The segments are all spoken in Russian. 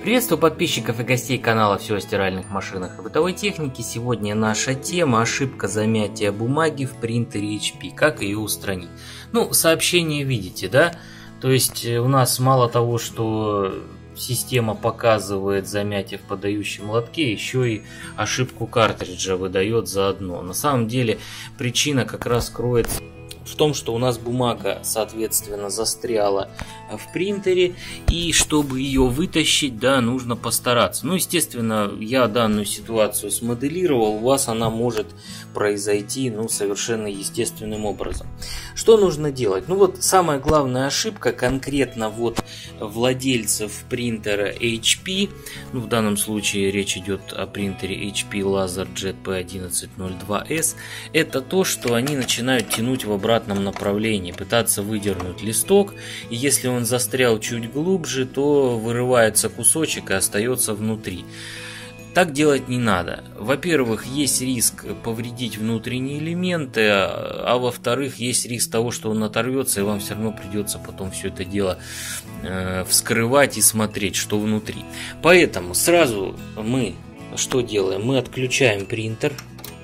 Приветствую подписчиков и гостей канала «Все о стиральных машинах и бытовой технике». Сегодня наша тема – ошибка замятия бумаги в принтере HP. Как ее устранить? Ну, сообщение видите, да? То есть у нас мало того, что система показывает замятие в подающем лотке, еще и ошибку картриджа выдает заодно. На самом деле причина как раз кроется в том, что у нас бумага, соответственно, застряла в принтере, и чтобы ее вытащить, да, нужно постараться. Ну, естественно, я данную ситуацию смоделировал, у вас она может произойти, ну, совершенно естественным образом. Что нужно делать? Ну, вот самая главная ошибка конкретно вот владельцев принтера HP, ну, в данном случае речь идет о принтере HP LaserJet P1102S, это то, что они начинают тянуть в обратном направлении, пытаться выдернуть листок, и если он застрял чуть глубже, то вырывается кусочек и остается внутри. Так делать не надо. Во-первых, есть риск повредить внутренние элементы, а во-вторых, есть риск того, что он оторвется, и вам все равно придется потом все это дело вскрывать и смотреть, что внутри. Поэтому сразу мы что делаем? Мы отключаем принтер.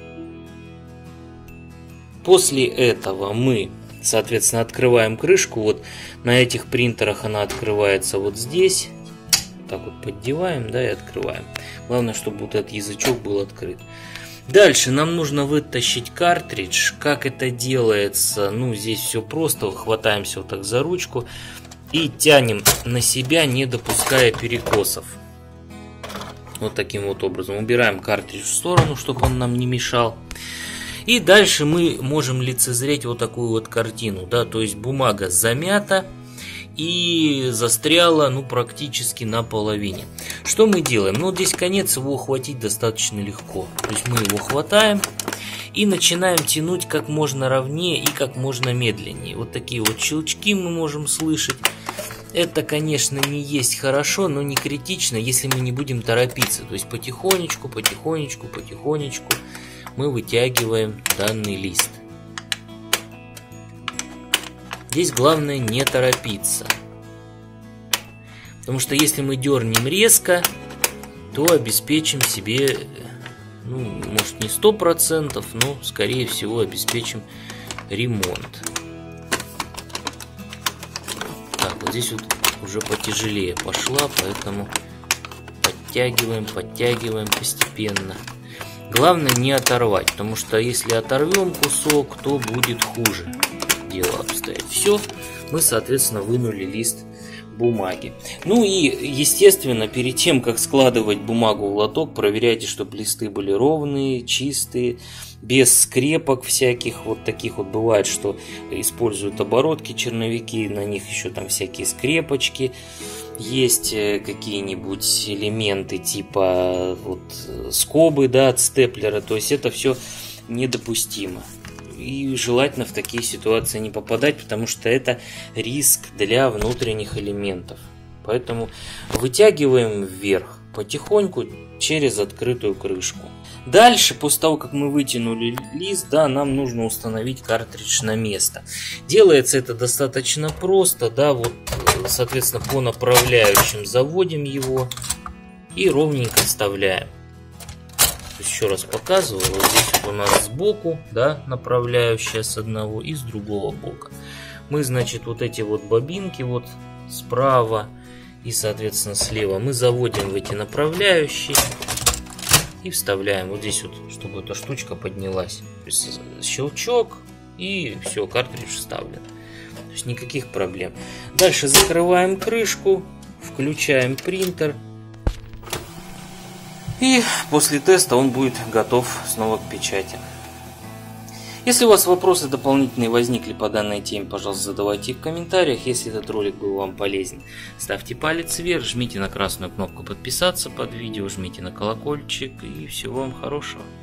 После этого мы, соответственно, открываем крышку. Вот на этих принтерах она открывается вот здесь. Так вот поддеваем, да, и открываем. Главное, чтобы вот этот язычок был открыт. Дальше нам нужно вытащить картридж. Как это делается? Ну, здесь все просто. Хватаемся вот так за ручку и тянем на себя, не допуская перекосов. Вот таким вот образом. Убираем картридж в сторону, чтобы он нам не мешал. И дальше мы можем лицезреть вот такую вот картину, да, то есть бумага замята и застряла, ну, практически наполовине. Что мы делаем? Ну, вот здесь конец, его ухватить достаточно легко. То есть мы его хватаем и начинаем тянуть как можно ровнее и как можно медленнее. Вот такие вот щелчки мы можем слышать. Это, конечно, не есть хорошо, но не критично, если мы не будем торопиться. То есть потихонечку, потихонечку, потихонечку мы вытягиваем данный лист. Здесь главное не торопиться. Потому что если мы дернем резко, то обеспечим себе, ну, может, не 100%, но, скорее всего, обеспечим ремонт. Так, вот здесь вот уже потяжелее пошла, поэтому подтягиваем, подтягиваем постепенно. Главное не оторвать, потому что если оторвем кусок, то будет хуже дело обстоять. Все, мы, соответственно, вынули лист бумаги. Ну и, естественно, перед тем, как складывать бумагу в лоток, проверяйте, чтобы листы были ровные, чистые, без скрепок всяких. Вот таких вот бывает, что используют оборотки, черновики, на них еще там всякие скрепочки. Есть какие-нибудь элементы типа вот скобы, да, от степлера. То есть это все недопустимо. И желательно в такие ситуации не попадать, потому что это риск для внутренних элементов. Поэтому вытягиваем вверх потихоньку через открытую крышку. Дальше, после того, как мы вытянули лист, да, нам нужно установить картридж на место. Делается это достаточно просто, да, вот, соответственно, по направляющим заводим его и ровненько вставляем. Еще раз показываю, вот здесь вот у нас сбоку, да, направляющая с одного и с другого бока. Мы, значит, вот эти вот бобинки вот справа и, соответственно, слева мы заводим в эти направляющие и вставляем вот здесь вот, чтобы эта штучка поднялась. То есть щелчок и все, картридж вставлен. То есть никаких проблем. Дальше закрываем крышку, включаем принтер. И после теста он будет готов снова к печати. Если у вас вопросы дополнительные возникли по данной теме, пожалуйста, задавайте их в комментариях. Если этот ролик был вам полезен, ставьте палец вверх, жмите на красную кнопку подписаться под видео, жмите на колокольчик и всего вам хорошего.